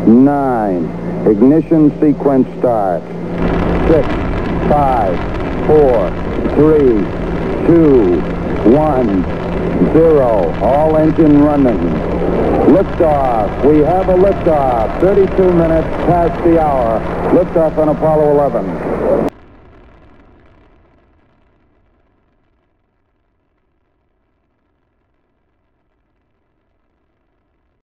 9. Ignition sequence start. 6, 5, 4, 3, 2, 1, 0. All engine running. Liftoff. We have a liftoff. 32 minutes past the hour. Liftoff on Apollo 11.